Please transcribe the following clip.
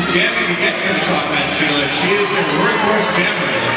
jamming to get finish off that, Sheila. She is the workhorse jammer.